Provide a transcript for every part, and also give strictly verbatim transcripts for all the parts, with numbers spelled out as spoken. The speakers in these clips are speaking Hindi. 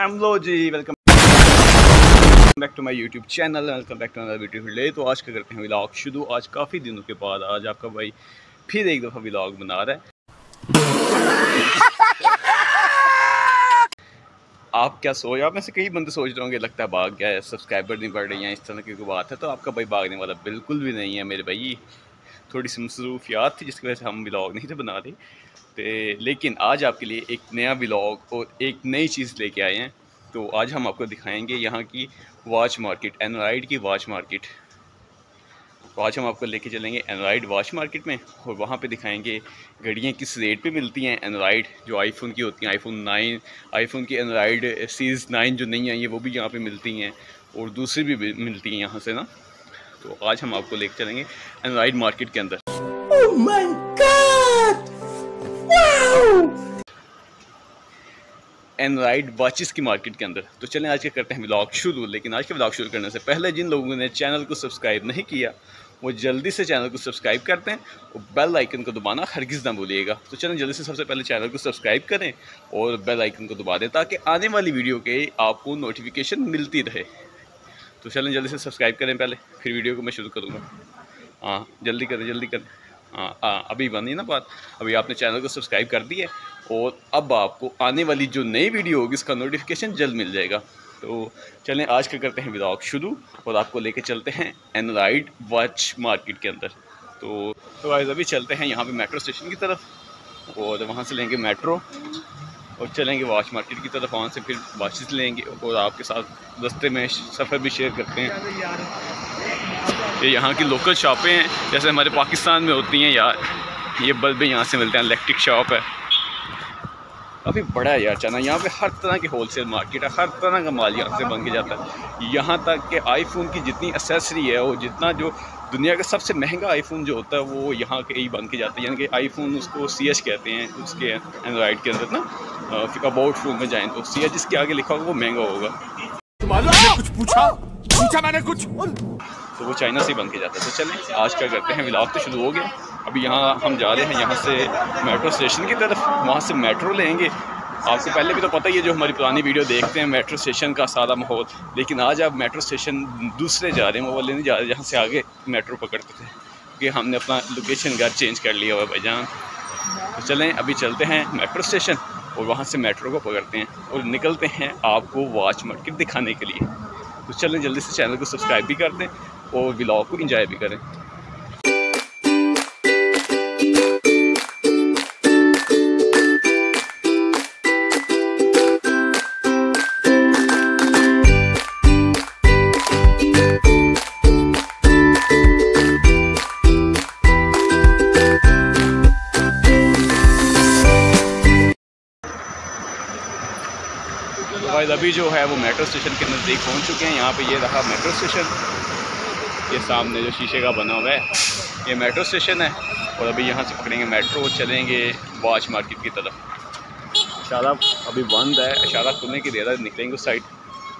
Hello ji, welcome back to my YouTube channel, welcome back to another beautiful day. तो आज क्या करते हैं व्लॉग शुरू। आज काफ़ी दिनों के बाद आज आपका भाई फिर एक दफ़ा व्लॉग बना रहा है। आप क्या सोच आप में से कई बंदे सोच रहे होंगे लगता है भाग गया है, सब्सक्राइबर नहीं बढ़ रही हैं, इस तरह की कोई बात है। तो आपका भाई भागने वाला बिल्कुल भी नहीं है मेरे भाई। थोड़ी सी मसरूफियात थी जिसकी वजह से हम व्लॉग नहीं थे बना रहे तो, लेकिन आज आपके लिए एक नया व्लॉग और एक नई चीज़ लेके आए हैं। तो आज हम आपको दिखाएंगे यहाँ की वॉच मार्केट, एंड्रॉयड की वॉच मार्केट। तो आज हम आपको लेके चलेंगे एंड्रॉयड वॉच मार्केट में और वहाँ पे दिखाएंगे घड़ियाँ किस रेट पे मिलती हैं। एंड्रॉयड जो आईफोन की होती हैं, आईफोन नाइन, आईफोन की एंड्रॉयड सीरीज़ नाइन जो नहीं आई है वो भी यहाँ पे मिलती हैं और दूसरी भी मिलती हैं यहाँ से ना। तो आज हम आपको लेके चलेंगे एंड्रॉयड मार्केट के अंदर। Oh my God! Wow! Android watches की मार्केट के अंदर। तो चलें आज के करते हैं व्लॉग शुरू। लेकिन आज के व्लॉग शुरू करने से पहले जिन लोगों ने चैनल को सब्सक्राइब नहीं किया वो जल्दी से चैनल को सब्सक्राइब करते हैं और बेल आइकन को दबाना हरगिज़ ना भूलिएगा। तो चलें जल्दी से सबसे पहले चैनल को सब्सक्राइब करें और बेल आइकन को दबा दें ताकि आने वाली वीडियो के आपको नोटिफिकेशन मिलती रहे। तो चलें जल्दी से सब्सक्राइब करें पहले, फिर वीडियो को मैं शुरू करूँगा। हाँ जल्दी करें जल्दी करें। हाँ हाँ अभी बनी ना बात, अभी आपने चैनल को सब्सक्राइब कर दिया और अब आपको आने वाली जो नई वीडियो होगी उसका नोटिफिकेशन जल्द मिल जाएगा। तो चलें आज क्या करते हैं व्लॉग शुरू और आपको लेके चलते हैं एंड्रॉयड वॉच मार्केट के अंदर। तो तो गाइस अभी चलते हैं यहाँ पे मेट्रो स्टेशन की तरफ और वहाँ से लेंगे मेट्रो और चलेंगे वॉच मार्केट की तरफ। वहाँ से फिर वॉचेस लेंगे और आपके साथ रास्ते में सफ़र भी शेयर करते हैं। ये यहाँ की लोकल शॉपें हैं जैसे हमारे पाकिस्तान में होती हैं यार। ये बल्ब भी यहाँ से मिलते हैं, इलेक्ट्रिक शॉप है, काफ़ी बड़ा है यार चाना। यहाँ पे हर तरह की होलसेल मार्केट है, हर तरह का माल यहाँ से बन के जाता है। यहाँ तक कि आईफोन की जितनी एसेसरी है और जितना जो दुनिया का सबसे महंगा आईफोन जो होता है वो यहाँ के ही बन के जाता है। यानी कि आईफोन उसको सी एच कहते हैं उसके एंड्रॉयड के अंदर ना। फिर अबाउट फोन में जाएँ तो सी एच जिसके आगे लिखा होगा वो महंगा होगा। मैंने कुछ पूछा पूछा मैंने कुछ तो वो चाइना से बन के जाता है। तो चलें आज क्या करते हैं, व्लॉग तो शुरू हो गया। अभी यहाँ हम जा रहे हैं यहाँ से मेट्रो स्टेशन की तरफ, वहाँ से मेट्रो लेंगे। आपको पहले भी तो पता ही है जो हमारी पुरानी वीडियो देखते हैं मेट्रो स्टेशन का सारा माहौल। लेकिन आज आप मेट्रो स्टेशन दूसरे जा रहे हैं, वो वाले नहीं जा रहे जहाँ से आगे मेट्रो पकड़ते थे, क्योंकि हमने अपना लोकेशन घर चेंज कर लिया हुआ है भाईजान। तो चलें अभी चलते हैं मेट्रो स्टेशन और वहाँ से मेट्रो को पकड़ते हैं और निकलते हैं आपको वॉच मार्केट दिखाने के लिए। तो चलें जल्दी से चैनल को सब्सक्राइब भी कर दें और व्लॉग को एंजॉय भी करें। तो अभी जो है वो मेट्रो स्टेशन के नज़दीक पहुंच चुके हैं। यहाँ पे ये रहा मेट्रो स्टेशन, ये सामने जो शीशे का बना हुआ है ये मेट्रो स्टेशन है। और अभी यहाँ से पकड़ेंगे मेट्रो, चलेंगे वॉच मार्केट की तरफ। इशारा अभी बंद है, इशारा खुलने की देर है, निकलेंगे उस साइड।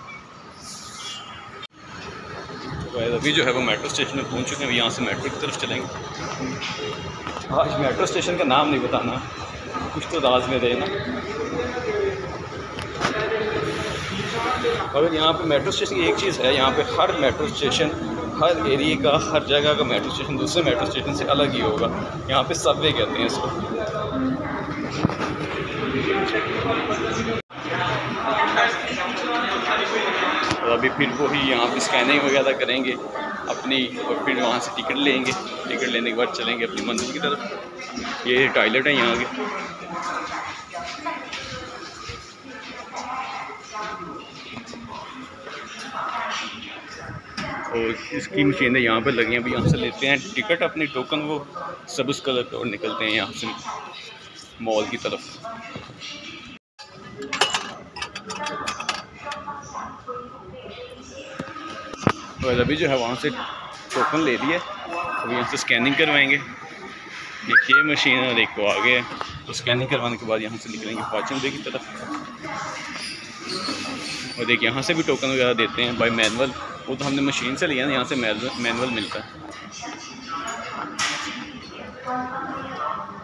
तो अभी जो है वो मेट्रो स्टेशन में पहुँच चुके हैं, यहाँ से मेट्रो की तरफ चलेंगे। आज मेट्रो स्टेशन का नाम नहीं बताना, कुछ तो राज में रहे ना। अगर यहाँ पे मेट्रो स्टेशन की एक चीज़ है, यहाँ पे हर मेट्रो स्टेशन, हर एरिया का, हर जगह का मेट्रो स्टेशन दूसरे मेट्रो स्टेशन से अलग ही होगा। यहाँ पे सबवे कहते हैं इसको। और अभी फिर वो ही यहाँ पे स्कैनिंग वगैरह करेंगे अपनी और फिर वहाँ से टिकट लेंगे। टिकट लेने के बाद चलेंगे अपनी मंजिल की तरफ। ये टॉयलेट है यहाँ के। और इसकी मशीनें यहाँ पर लगी हैं। अभी यहाँ से लेते हैं टिकट अपनी टोकन वो सबुज कलर का और निकलते हैं यहाँ से मॉल की तरफ। और अभी जो है वहाँ से टोकन ले लिया, अभी यहाँ से स्कैनिंग करवाएंगे। देखिए मशीन और एक को आगे है, तो स्कैनिंग करवाने के बाद यहाँ से निकलेंगे पाचन दे की तरफ। और देखिए यहाँ से भी टोकन वगैरह देते हैं बाय मैनुअल, वो तो हमने मशीन से लिया ना, यहाँ से मैनुअल मिलता है।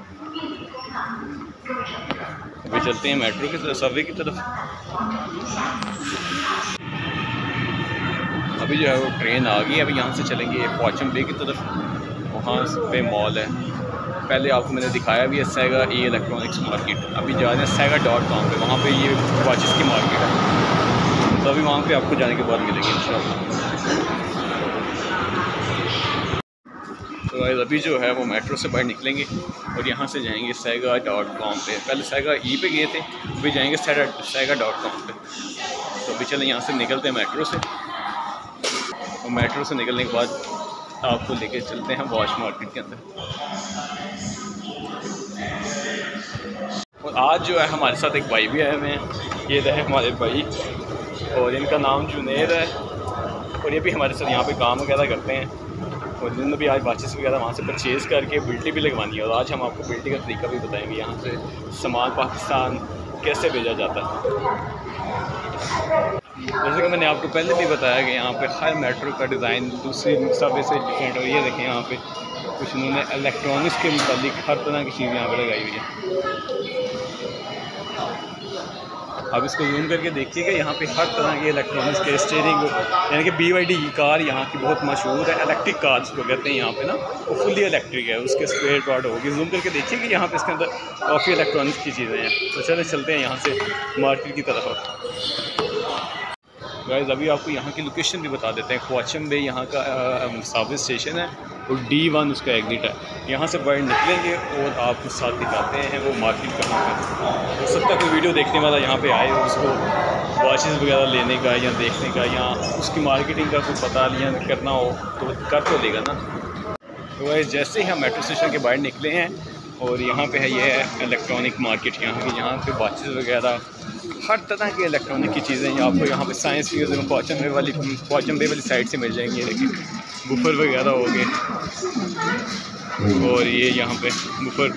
अभी चलते हैं मेट्रो की तरफ, सबवे की तरफ। अभी जो है वो ट्रेन आ गई। अभी यहाँ से चलेंगे वॉचम बे की तरफ, वहाँ पे मॉल है। पहले आपको मैंने दिखाया भी है सेगा ई इलेक्ट्रॉनिक्स मार्केट। अभी जा रहे हैं सेगा डॉट कॉम पर, वहाँ पर ये वॉचेस की मार्केट है। तो अभी वहाँ पर आपको जाने के बाद मिलेंगे इंशाल्लाह। तो अभी जो है वो मेट्रो से बाहर निकलेंगे और यहाँ से जाएंगे सेगा डॉट कॉम पे। पहले सेगा ई पे गए थे, अभी जाएंगे सेगा डॉट कॉम पे। तो अभी चलें यहाँ से निकलते हैं मेट्रो से, और मेट्रो से निकलने के बाद आपको लेके चलते हैं वॉच मार्केट के अंदर। और आज जो है हमारे साथ एक भाई भी आए हुए हैं, ये रहे हमारे भाई, और इनका नाम जुनैद है, और ये भी हमारे साथ यहाँ पे काम वगैरह करते हैं। और इन्होंने भी आज वॉचेस वगैरह वहाँ से परचेज़ करके बिल्टी भी लगवानी है, और आज हम आपको बिल्टी का तरीका भी बताएंगे, यहाँ से सामान पाकिस्तान कैसे भेजा जाता है। जैसे कि मैंने आपको पहले भी बताया कि यहाँ पे हर मेट्रो का डिज़ाइन दूसरी सबवे से डिफरेंट, और ये देखें यहाँ पे कुछ उन्होंने इलेक्ट्रॉनिक्स के मुताबिक हर तरह की चीज़ यहाँ पर लगाई हुई है। अब इसको जूम करके देखिएगा, यहाँ पे हर तरह के इलेक्ट्रॉनिक्स के स्टीयरिंग, यानी कि बी वाई डी की कार यहाँ की बहुत मशहूर है। इलेक्ट्रिक कार्स को कहते हैं यहाँ पे ना, वो फुली इलेक्ट्रिक है, उसके स्पेयर पार्ट होगी। जूम करके देखिए कि यहाँ पे इसके अंदर काफ़ी इलेक्ट्रॉनिक्स की चीज़ें हैं। तो चले चलते हैं यहाँ से मार्केट की तरफ। गाइस अभी आपको यहाँ की लोकेशन भी बता देते हैं। ख्वाचम बे यहाँ का सबवे स्टेशन है, और डी वन उसका एग्जिट है। यहाँ से बाहर निकलेंगे और आपको साथ दिखाते हैं वो मार्केट कहाँ है। हो सकता है कोई वीडियो देखने वाला यहाँ पे आए और उसको वॉचेस वगैरह लेने का या देखने का या उसकी मार्केटिंग का कुछ पता लिया करना हो तो कर तो देगा ना। तो गाइस जैसे ही हम मेट्रो स्टेशन के बाहर निकले हैं, और यहाँ पे है ये इलेक्ट्रॉनिक मार्केट। यहाँ पे यहाँ पे वॉचेस वगैरह हर तरह की इलेक्ट्रॉनिक की चीज़ें आपको यहाँ पे साइंस फ्यूज़ ख्वाचम बे वाली ख्वाचम बे वाली साइड से मिल जाएंगी। देखिए बुफर वगैरह हो गए, और ये यहाँ पे बुफर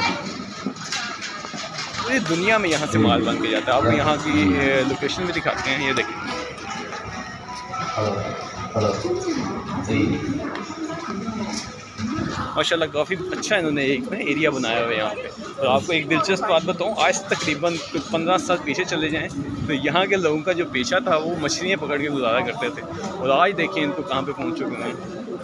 पूरी दुनिया में यहाँ से माल बन के जाता है। आपको यहाँ की लोकेशन भी दिखाते हैं, ये देखिए। माशाल्लाह काफ़ी अच्छा इन्होंने एक ना एरिया बनाया हुआ है यहाँ पे। और आपको एक दिलचस्प बात बताऊँ, आज तकरीबन पंद्रह साल पीछे चले जाएं तो यहाँ के लोगों का जो पेशा था वो मछलियाँ पकड़ के गुजारा करते थे, और आज देखिए इनको कहाँ पे पहुँच चुके हैं।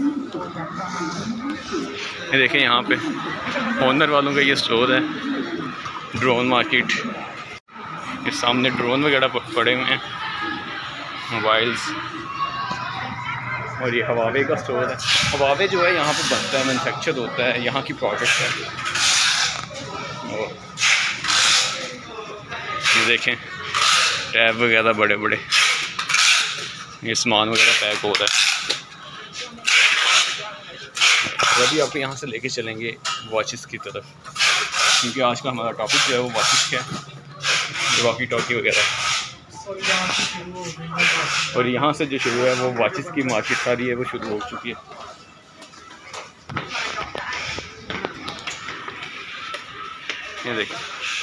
ये देखें यहाँ पे ओनर वालों का ये स्टोर है, ड्रोन मार्केट। ये सामने ड्रोन वगैरह पड़े हुए हैं, मोबाइल्स, और ये हवावे का स्टोर है। हवावे जो है यहाँ पे बनता है, मैन्युफैक्चर होता है, यहाँ की प्रोडक्ट है। और ये देखें टैब वगैरह बड़े बड़े, ये सामान वगैरह पैक हो रहा है। और अभी आपको यहाँ से लेके चलेंगे वॉचेस की तरफ, क्योंकि आज का हमारा टॉपिक जो है वो वॉचेस का है, वॉकी टॉकी वगैरह। और यहाँ से जो शुरू है वो वॉचेस की मार्केट सारी है वो शुरू हो चुकी है। ये देखिए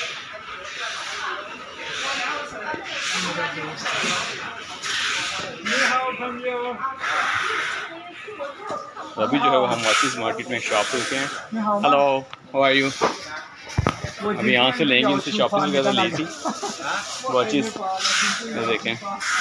अभी जो है वो हम वॉचेस मार्केट में शॉप पे रुके हैं। Hello, how are you? अभी यहाँ से लेंगे, इनसे शॉपिंग वगैरह ली थी वॉचेस। ये देखें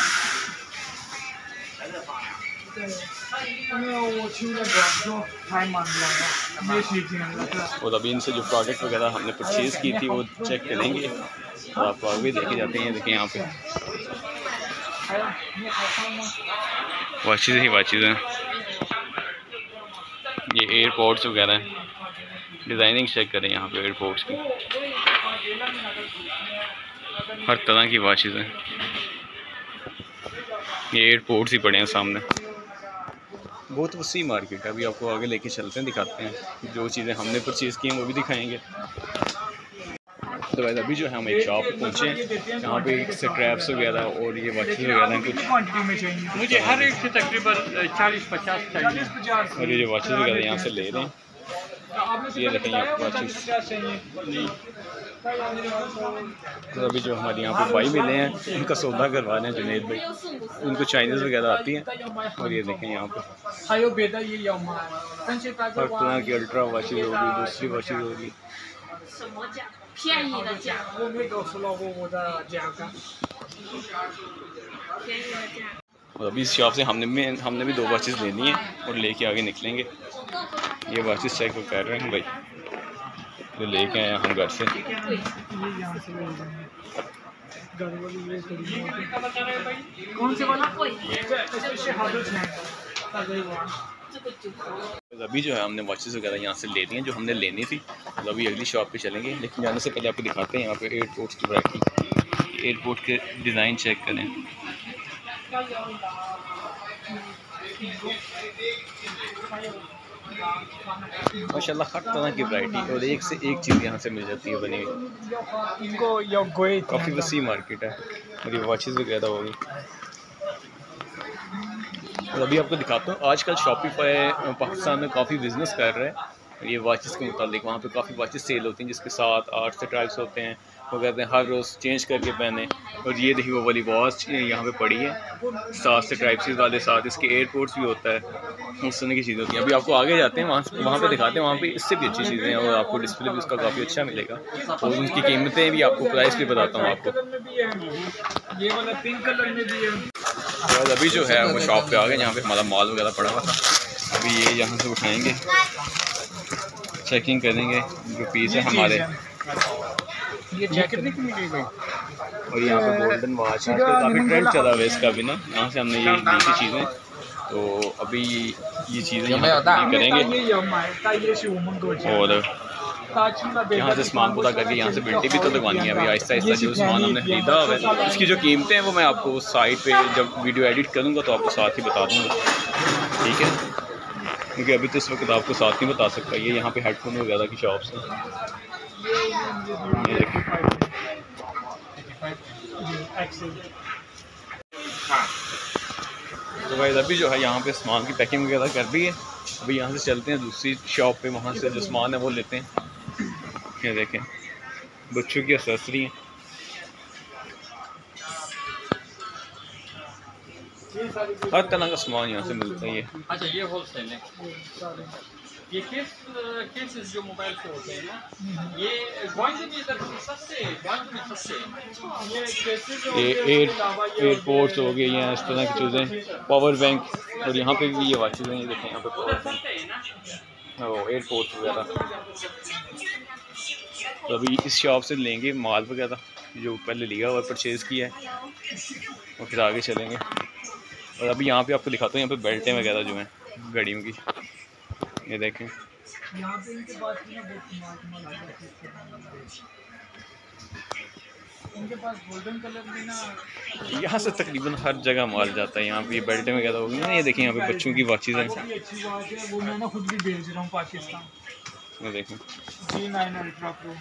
और अभी इनसे जो प्रोडक्ट वगैरह हमने परचेज़ की थी वो चेक करेंगे, और आपको आगे देखे जाते हैं। देखिए यहाँ पे वॉचेस ही वॉचेस हैं, ये एयरपोर्ट्स वगैरह हैं। डिज़ाइनिंग चेक करें यहाँ पे एयरपोर्ट्स की, हर तरह की वॉचेस हैं। ये एयरपोर्ट्स ही पड़े हैं सामने, बहुत वसी मार्केट है। अभी आपको आगे लेके चलते हैं, दिखाते हैं जो चीज़ें हमने परचेज़ की हैं वो भी दिखाएंगे। तो अभी जो है हम एक शॉप पे पहुँचे हैं, यहाँ पे स्ट्रैप्स वगैरह और ये वॉचेस वगैरह हैं कुछ। मुझे हर एक से तकरीबन चालीस पचास चाहिए, और ये जो वॉचेस वगैरह यहाँ से ले रहे हैं। ये देखें यहाँ वॉचेस। तो अभी जो हमारे यहाँ पे भाई मिले हैं, उनका सौदा करवा रहे हैं जुनैद भाई, उनको चाइनीज़ वगैरह आती हैं। और ये देखें यहाँ पे हर तरह की अल्ट्रा वॉचेस होगी, दूसरी वॉचेस होगी। और अभी इस शॉप से हमने भी हमने भी दो वॉचेस लेनी है और लेके आगे निकलेंगे। ये वॉचेस चेक कर रहे हैं भाई, तो लेके आए हम घर से। कौन से वाला? अभी जो है हमने वॉचेस वगैरह यहाँ से ले ली हैं जो हमने लेनी थी। तो अभी अगली शॉप पे चलेंगे, लेकिन जाने से पहले आपको दिखाते हैं यहाँ पे एयरपोर्ट्स की वैरायटी। एयरपोर्ट के डिज़ाइन चेक करें। माशाल्लाह हर तरह की वैरायटी और एक से एक चीज़ यहाँ से मिल जाती है बनी हुई। काफ़ी वसी मार्केट है और ये वॉचेस वगैरह होगी। और अभी आपको दिखाता हूँ आजकल शॉपिफाई पाकिस्तान में काफ़ी बिजनेस कर रहे हैं ये वॉचेस के मुतालिक। वहाँ पे काफ़ी वॉचेस सेल होती हैं जिसके साथ आठ से ट्राइब्स होते हैं, वो कहते हैं हर रोज़ चेंज करके पहने। और ये देखिए वो वाली वॉच यहाँ पे पड़ी है, सात से ट्राइब्स वाले साथ इसके एयरपोर्ट्स भी होता है, उस तरह की चीज़ें होती हैं। अभी आपको आगे जाते हैं, वहाँ वहाँ पे दिखाते हैं, वहाँ पे इससे भी अच्छी चीज़ें हैं और आपको डिस्प्ले भी उसका काफ़ी अच्छा मिलेगा और उनकी कीमतें भी आपको, प्राइस भी बताता हूँ आपको। ये वाला पिंक कलर में भी है। और अभी जो है वो शॉप पे आ गए जहाँ पे हमारा माल वगैरह पड़ा हुआ था। अभी ये यहाँ से उठाएंगे, चेकिंग करेंगे जो पीस है हमारे। ये जैकेट नहीं मिलेगी भाई। और यहाँ पे गोल्डन वॉच है, आजकल काफ़ी ट्रेंड चला हुआ है इसका भी ना। यहाँ से हमने ये ली थी चीज़ें, तो अभी ये चीज़ें यहाँ पे करेंगे और यहाँ से सामान पूरा करके यहाँ से बिल्टी भी तो लगवानी है। अभी आहिस्ता आहिस्ता जो सामान हमने खरीदा हुआ है उसकी जो कीमतें हैं वो मैं आपको साइट पे जब वीडियो एडिट करूँगा तो आपको साथ ही बता दूँगा, ठीक है? क्योंकि अभी तो इस वक्त आपको साथ नहीं बता सकता। ये यहाँ पे हेडफोन वगैरह की शॉप्स हैं, ये देखिए। तो भाई अभी जो है यहाँ पे सामान की पैकिंग वगैरह कर दी है। अभी यहाँ से चलते हैं दूसरी शॉप पे, वहाँ से जो सामान है वो लेते हैं। ये देखें बच्चों की एक्सेसरी हैं, हर तरह का सामान यहाँ से मिलता है। ये अच्छा ये होलसेल है। ये केस केसेस जो मोबाइल के होते हैं ना, ये ग्वांजू भी इधर सस्ते हैं, ग्वांजू भी सस्ते हैं। ये केसेस ये एयर एयरपोर्ट्स हो गए हैं, इस तरह की चीज़ें, पावर बैंक। और यहाँ पे भी ये वॉचेस हैं, ये देखें यहाँ पे पावर बैंक और एयरपोर्ट्स वगैरह। तो अभी इस शॉप से लेंगे माल वगैरह जो पहले लिया हुआ परचेज़ किया है और फिर आगे चलेंगे। और अभी यहाँ पे आपको दिखाता हूँ यहाँ पे बेल्टें वगैरह जो हैं गाड़ियों की, ये देखें। यहाँ से तकरीबन हर जगह माल जाता है। यहाँ पे ये बेल्टें वगैरह होगी ना, ये देखें यहाँ पे बच्चों की वॉचेज़ हैं, वो मैं ना खुद भी भेज रहा हूँ पाकिस्तान। ये देखें जी नाइन अल्ट्रा प्रो।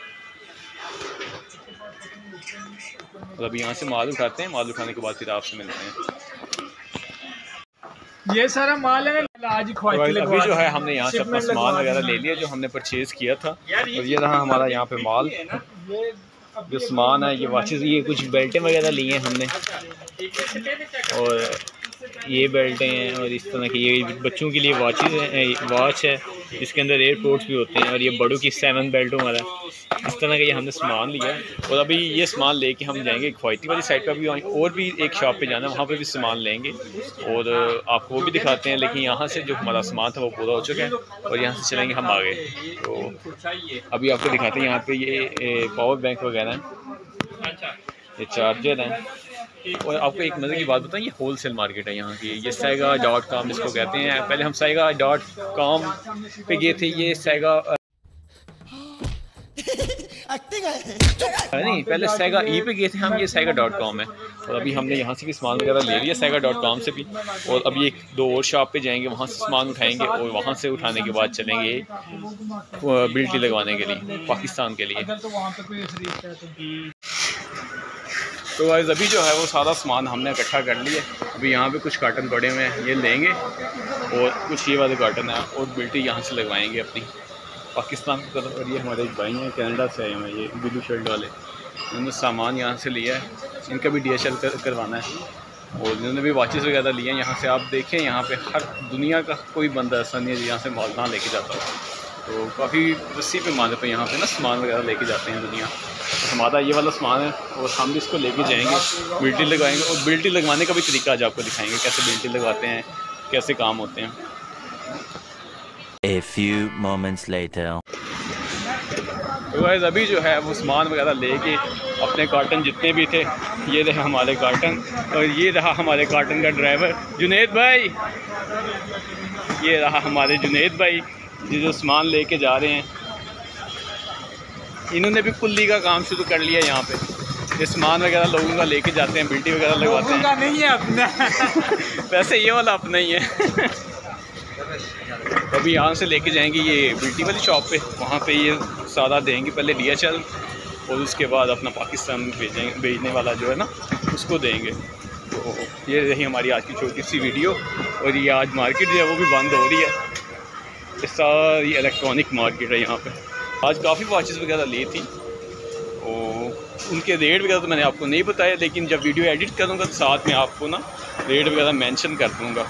और अभी यहाँ से माल उठाते हैं, माल उठाने के बाद फिर आपसे मिलते हैं। ये सारा माल है आज ही तो अभी जो है हमने यहाँ से अपना सामान वगैरह ले लिया जो हमने परचेज़ किया था। और ये रहा हमारा यहाँ पे माल, जो सामान है, ये वॉचेस, ये कुछ बेल्टें वगैरह ली हैं हमने और ये बेल्टें हैं और इस तरह की ये बच्चों के लिए वॉचेस हैं, वॉच है इसके अंदर एयरपोर्ट्स भी होते हैं। और ये बड़ों की सेवन बेल्टों वाला इस तरह का ये हमने सामान लिया है। और अभी ये सामान लेके हम जाएंगे क्वाइटी वाली साइड पर भी, और भी एक शॉप पे जाना है, वहाँ पे भी सामान लेंगे और आपको वो भी दिखाते हैं। लेकिन यहाँ से जो हमारा सामान था वो पूरा हो चुका है और यहाँ से चलेंगे हम आगे। तो अभी आपको दिखाते हैं यहाँ पे ये पावर बैंक वगैरह हैं, ये चार्जर हैं। और आपको एक मज़े की बात बताएं, ये होलसेल मार्केट है यहाँ की। ये सैगा डॉट कॉम इसको कहते हैं। पहले हम सैगा डॉट कॉम पे गए थे, ये सैगा नहीं पहले सैगा ई पे गए थे हम, ये सैगा डॉट कॉम है। और अभी हमने यहाँ से भी सामान वगैरह ले लिया सैगा डॉट कॉम से भी। और अभी एक दो और शॉप पे जाएंगे, वहाँ से सामान उठाएंगे और वहाँ से उठाने के बाद चलेंगे बिल्टी लगवाने के लिए पाकिस्तान के लिए। तो गाइस अभी जो है वो सारा सामान हमने इकट्ठा कर लिया। अभी यहाँ पे कुछ कार्टन पड़े हुए हैं, ये लेंगे और कुछ ये वाले कार्टन है और बिल्टी यहाँ से लगवाएंगे अपनी पाकिस्तान की तरफ। और ये हमारे एक भाई हैं कनाडा से आए हुए हैं, ये ब्लू शर्ट वाले, इन्होंने सामान यहाँ से लिया है, इनका भी डी एच एल कर, करवाना है। और इन्होंने भी वॉचेस वगैरह लिए हैं। यहाँ से आप देखें, यहाँ पे हर दुनिया का कोई बंदा ऐसा नहीं है यहाँ से माल ना लेके जाता हो। तो काफ़ी वसी पैमाने पर यहाँ पे ना सामान वगैरह लेके जाते हैं दुनिया। तो हमारा ये वाला सामान है और हम भी इसको लेके जाएंगे, बिल्टी लगवाएंगे और बिल्टी लगवाने का भी तरीका आज आपको दिखाएंगे, कैसे बिल्टी लगवाते हैं, कैसे काम होते हैं। A few moments later. तो गाइस अभी जो है वो सामान वगैरह लेके अपने कार्टन जितने भी थे, ये रहे हमारे कार्टन और ये रहा हमारे कार्टन का ड्राइवर जुनैद भाई, ये रहा हमारे जुनैद भाई ये जो सामान लेके जा रहे हैं। इन्होंने भी कुल्ली का काम शुरू कर लिया यहाँ पे, ये सामान वगैरह लोगों का लेके जाते हैं, बिल्टी वगैरह लगवाते हैं। नहीं है अपना वैसे ये वाला अपना ही है। अभी यहाँ से लेके जाएंगे ये बिल्टी वाली शॉप पे, वहाँ पे ये सारा देंगे पहले डी एच एल और उसके बाद अपना पाकिस्तान भेजेंगे, भेजने वाला जो है ना उसको देंगे। तो ये रही हमारी आज की छोटी सी वीडियो। और ये आज मार्केट जो है वो भी बंद हो रही है, ये सारी इलेक्ट्रॉनिक मार्केट है यहाँ पे। आज काफ़ी वॉचेस वगैरह ली थी और उनके रेट वगैरह तो मैंने आपको नहीं बताया, लेकिन जब वीडियो एडिट करूँगा तो साथ में आपको ना रेट वगैरह मेंशन कर दूँगा।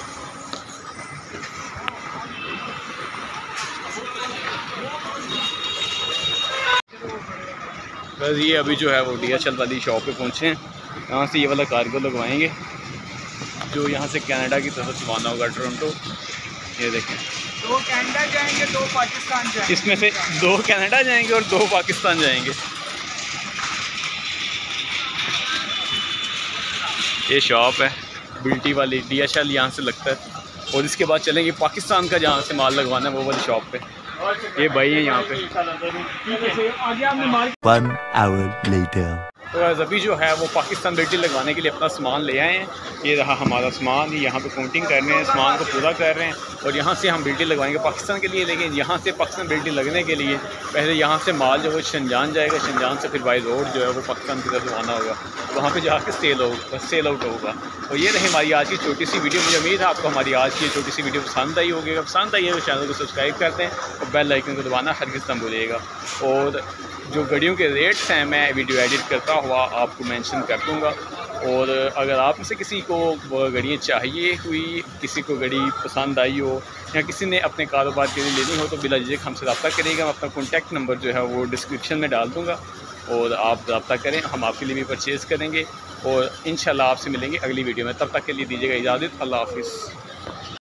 बस ये अभी जो है वो डी एच एल वाली शॉप पे पहुँचे हैं, यहाँ से ये वाला कार्गो लगवाएंगे जो यहाँ से कनाडा की तरफ रवाना होगा, टोरंटो। ये देखें, दो कनाडा जाएंगे, दो पाकिस्तान जाएंगे। इसमें से दो कनाडा जाएंगे और दो पाकिस्तान जाएंगे। ये शॉप है बिल्टी वाली, डी एच एल यहाँ से लगता है और इसके बाद चलेंगे पाकिस्तान का जहाँ से माल लगवाना है वो वाली शॉप पे। ये भाई है यहाँ पे। आगे आपने मार्केट One hour later. तो अभी जो है वो पाकिस्तान बिल्टी लगवाने के लिए अपना सामान ले आए हैं। ये रहा हमारा सामान, यहाँ पे काउंटिंग कर रहे हैं, सामान को पूरा कर रहे हैं और यहाँ से हम बिल्टी लगवाएंगे पाकिस्तान के लिए। लेकिन यहाँ से पाकिस्तान बिल्टी लगने के लिए पहले यहाँ से माल जो है शंजान जाएगा, शंजान से फिर बाई रोड जो है वो पाकिस्तान की तरफ रवाना होगा, वहाँ पे जाके सेल हो सेल आउट होगा। तो ये रही हमारी आज की छोटी सी वीडियो। मुझे उम्मीद है आपको हमारी आज की छोटी सी वीडियो पसंद आई होगी। अगर पसंद आई है तो चैनल को सब्सक्राइब करते हैं और बेल आइकन को दबाना हरगिज़ ना भूलिएगा। और जो घड़ियों के रेट्स हैं मैं वीडियो एडिट करता हुआ आपको मेंशन कर दूंगा। और अगर आप में से किसी को घड़ियाँ चाहिए हुई, किसी को घड़ी पसंद आई हो या किसी ने अपने कारोबार के लिए लेनी हो तो बिला झिझक हमसे रब्ता करिएगा। मैं अपना कॉन्टैक्ट नंबर जो है वो डिस्क्रिप्शन में डाल दूँगा और आप रब्ता करें, हम आपके लिए भी परचेज़ करेंगे और इंशाल्लाह आपसे मिलेंगे अगली वीडियो में। तब तक के लिए दीजिएगा इजाज़त। अल्लाह हाफ़िज़।